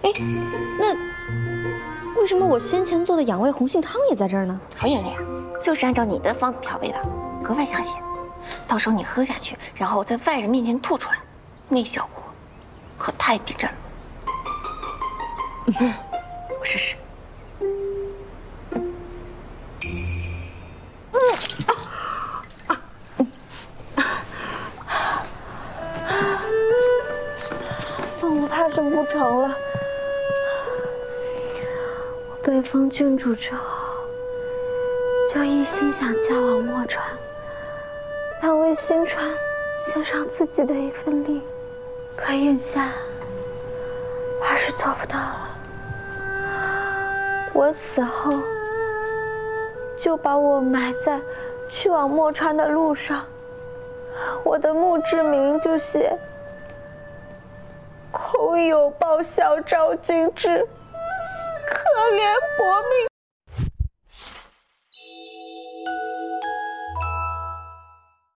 哎，那为什么我先前做的养胃红杏汤也在这儿呢？ 陶媛媛，就是按照你的方子调味的，格外香咸。到时候你喝下去，然后在外人面前吐出来，那效果可太逼真了。我试试。 宋武怕是不成了。我北方郡主之后，就一心想嫁往墨川，想为新川献上自己的一份力，可眼下还是做不到了。我死后，就把我埋在去往墨川的路上，我的墓志铭就写“空有报效昭君志，可怜薄命